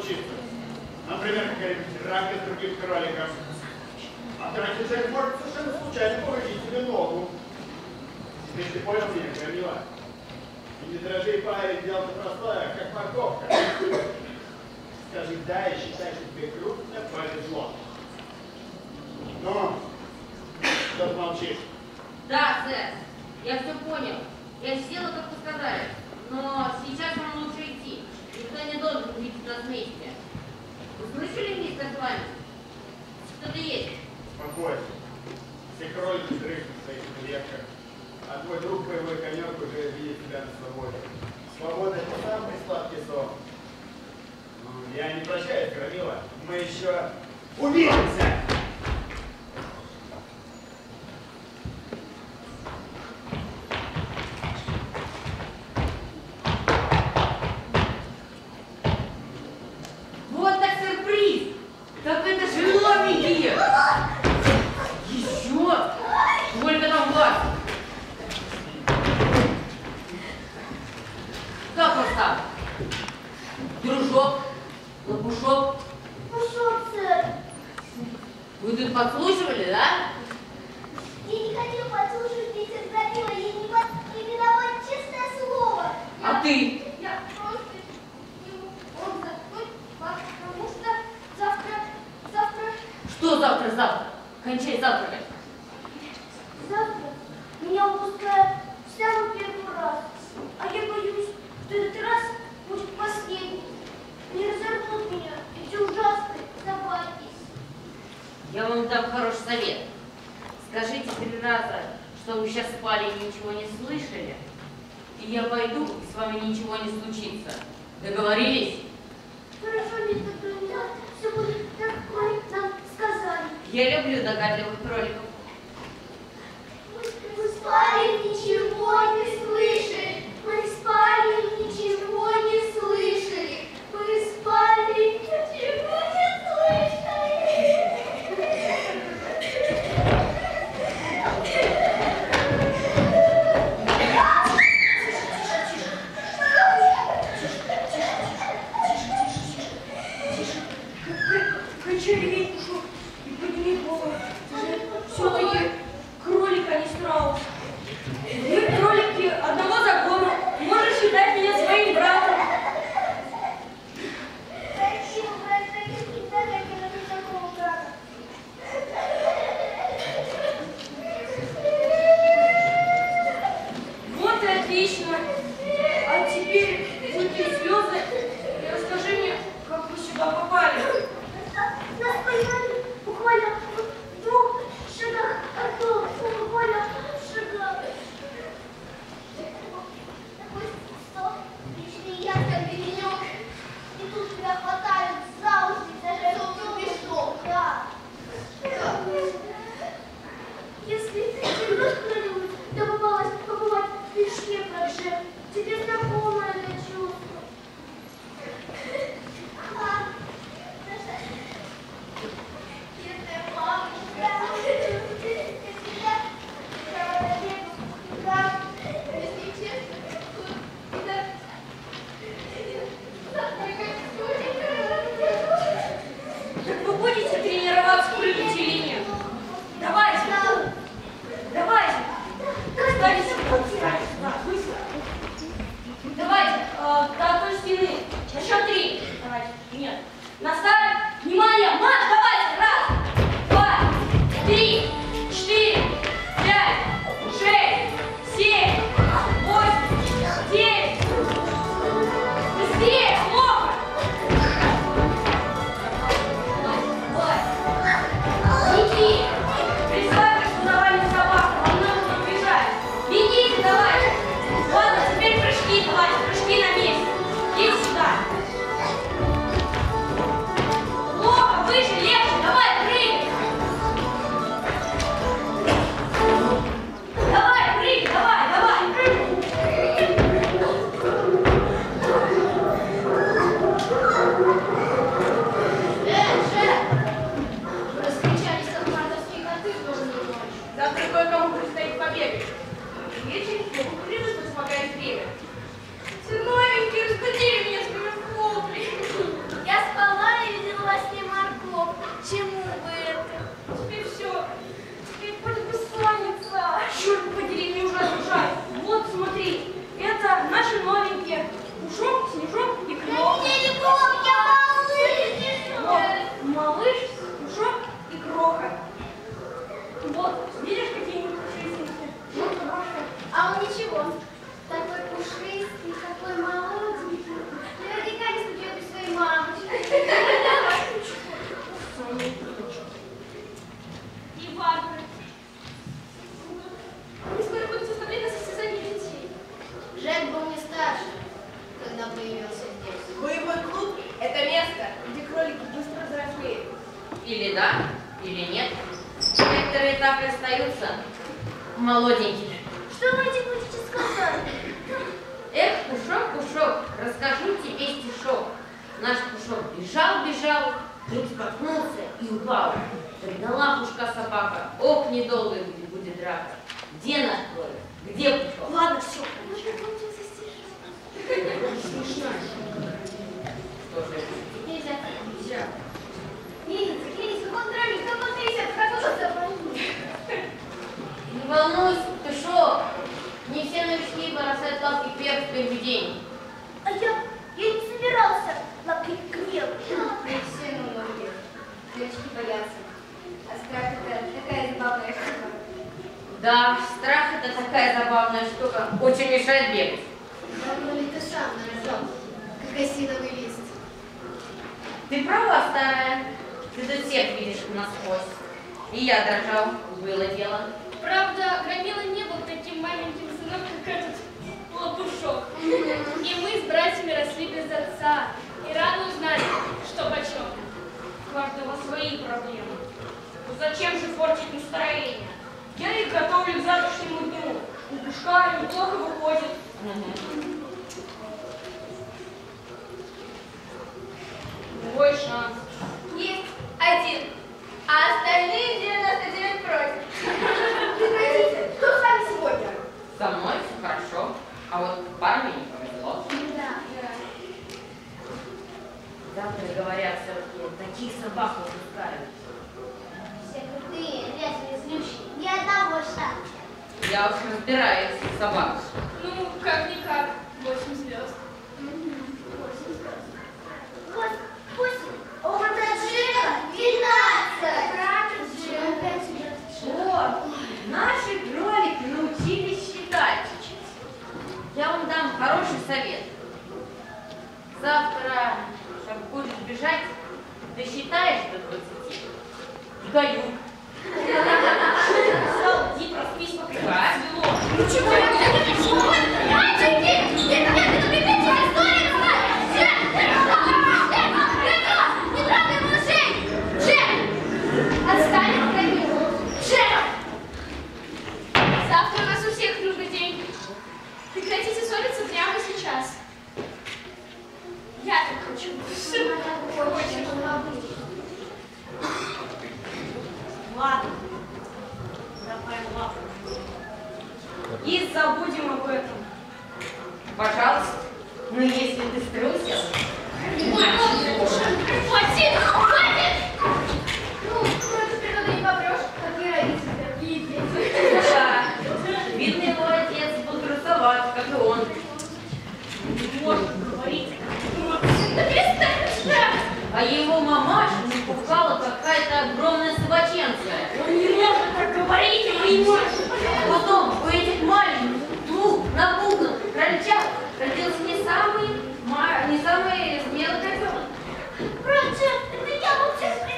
случиться. Например, какая-нибудь драка с другим кроликом. А драке человек может совершенно случайно повредить себе ногу. Ты понял меня, Громила? И не дрожи, парень, дело-то простое, как морковка. Скажи да и считай, что тебе крупно повезло. Ну, что ты молчишь? Да, сэр, я все понял. Я сделала, как вы сказали. Но сейчас вам лучше идти. Никто не должен увидеть нас вместе. Вы слышали, мистер Флайм? Что-то есть. Спокойно. Все кролики дрыхнут в своих клетках. А твой друг, боевой конек, уже видит тебя на свободе. Свобода — это самый сладкий сон. Я не прощаюсь, Громила. Мы еще увидимся! Вот так сюрприз! Так это же новенькие! Еще? Сколько там вас? Как вас там? Дружок? Лопушок? Пошел, сэр. Вы тут подслушивали, да? Я не хотел подслушивать, мистер Громила. Я не виноват, честное слово. А ты? Я просто ему он забыл, потому что завтра... Что завтра? Кончай завтракать. Завтра меня выпускают в самый первый раз. А я боюсь, что этот раз будет последний. Они разорвут меня, эти ужасные собаки. Я вам дам хороший совет. Скажите 3 раза, что вы сейчас спали и ничего не слышали, и я пойду, и с вами ничего не случится. Договорились? Хорошо, мистер Громила, все будет так, как нам сказали. Я люблю догадливых кроликов. Мы спали, ничего не слышали. Мы спали, ничего не слышали. Мы спали, ничего не слышали. Качай репушку и подними голову. Все-таки кролик, а не страус. Мы кролики одного закона. Можешь считать меня своим братом. Спасибо, брат, я всегда хотела быть такого брата. Вот и отлично. А теперь вытри слезы и расскажи мне, как вы сюда попали. Нас поймали буквально в 2 шагах от дома. Буквально в шагах. Такой стоп, личный яркий берег. И тут тебя хватают за уши, даже мешок. Да. Если тебе кто-нибудь да побывать в мешке про Джека, А он ничего. Такой пушистый, такой молоденький. Наверняка не студиот из своей мамочки. И варвары. Они скоро будут заставлять нас состязание детей. Жек был не старше, когда появился здесь. Боевой клуб – это место, где кролики быстро взрослеют. Или да, или нет. Некоторые так и остаются молоденькими. Что вы этим будете сказать? Эх, Пушок, Пушок, расскажу тебе стишок. Наш Пушок бежал, вдруг споткнулся и упал. Пригнала Пушка собака. Ох, недолго будет драка. Где наш кролик? Где Пушок? Ладно, все. Что же? Нельзя. Видите, как он дрались, как он трясет, как он запомнил. Не волнуйся, Пушок. Не все новички бросают лапки вверх в первый день. А я не собирался лапки кверху. Не все многие. Девочки боятся. А страх это такая забавная штука. Да, страх это такая забавная штука. Очень мешает бегать. Давно ли ты сам нарожал, как осиновый лист? Ты права, старая. Ты тут всех видишь насквозь. И я дрожал, было дело. Правда, Громила не был таким маленьким сыном, как этот Лопушок. И мы с братьями росли без отца. И рано узнали, что почем. У каждого свои проблемы. Ну зачем же портить настроение? Я их готовлю к завтрашнему дню. У Пушка неплохо выходит. Твой шанс. Есть один, а остальные 99 против. Прекратите. Кто с вами сегодня? Со мной все хорошо, а вот парню не повезло. Да. Завтра, говорят, все-таки таких собак выпускают. Все крутые, веселые, злющие. Ни одного шанса. Я уж разбираюсь в собаках. Ну, как-никак, 8 звезд. Вот, пусть у Матаджика 12. Опять сюда. Вот, наши кролики научились считать. Я вам дам хороший совет. Завтра, как будешь бежать, досчитаешь до 20 и каюк. Салди, проспись, покрывай. Ну чего? Мальчики! Не прекратите историю рассказывать! Не трогай малышей! Джек! Отстань от Камилы! Джек! Завтра у нас у всех трудный день. Прекратите ссориться прямо сейчас. Я так хочу. Ладно. Давай лапу. И забудем об этом. Пожалуйста. Ну, если ты струсил. Хватит! Хватит! Ну, против природы не попрешь. Какие родители, такие дети. Да. Видно, его отец был трусоват, как и он. Не может говорить. Да перестань начинать! А его мамаша напугала какая-то огромная собаченция. Он не может так говорить, и мы не можем. Потом у этих маленьких, напуганных крольчат родился не самый смелый котенок. Братья, это я вам всех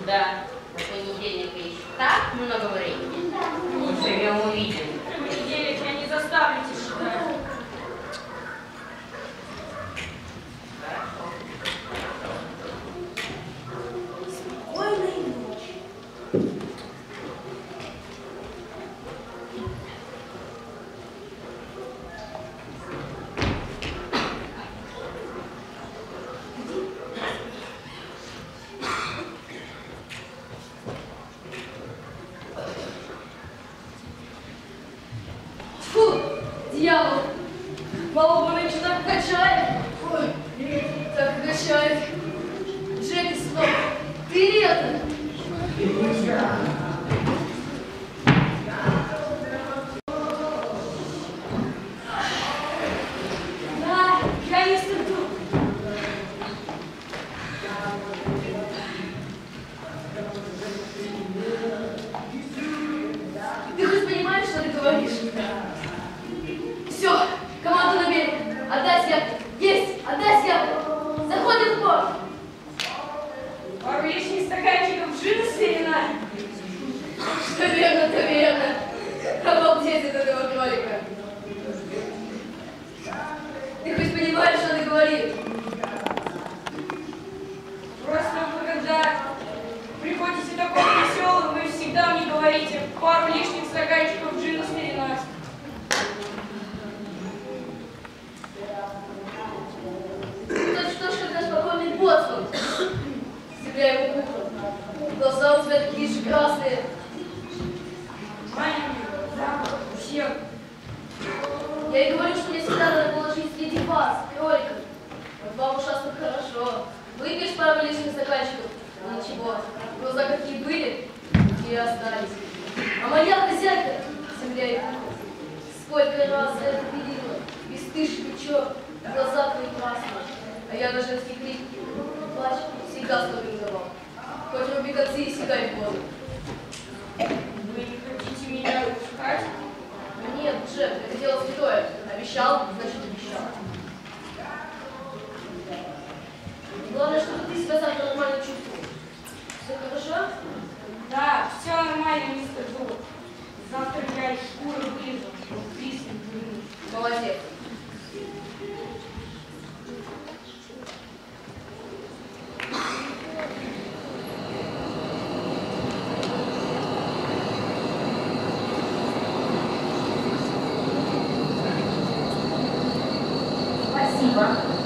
Да, до понедельника еще так много времени. Поживем, увидим. В понедельник я не заставлю тебя ждать. Спокойной ночи. Фу, дьявол. Мало бы нынче так качает. Ой, так качает. Джеки снова. Ты ли это? Да, я не стыду. Ты хоть понимаешь, что ты говоришь? Все, команду на берег. Отдать я. Есть, отдать я. Заходим в порт. Пару лишних стаканчиков джина с вина. То верно, то верно. Обалдеть от этого кролика. Ты хоть понимаешь, что ты говоришь? Просто вы, когда приходите такой веселым, вы всегда мне говорите пару лишних стаканчиков джина с вина. Точно, что наш покойный боцман. Земля его кухня. Глаза у тебя такие же красные. Маленький, запах у всех. Я и говорю, что мне всегда надо положить среди вас, кроликов. Вот вам ужасно хорошо. Выпьешь пару лишних стаканчиков, ну ничего. Глаза какие были, и остались. А моя хозяйка, земля и кухня, сколько раз я это видела. Бесстыжий черт, глаза твои красные. А я на женский крик, плачь, всегда столбинговал. Хоть руби концы и сидай в воду. Вы не хотите меня упускать? Нет, Джек, это дело святое. Обещал, значит обещал. Главное, чтобы ты себя завтра нормально чувствовал. Все хорошо? Да, все нормально, мистер Дул. Завтра я из шкуры вылезу. Писем вынесу. Молодец. Спасибо.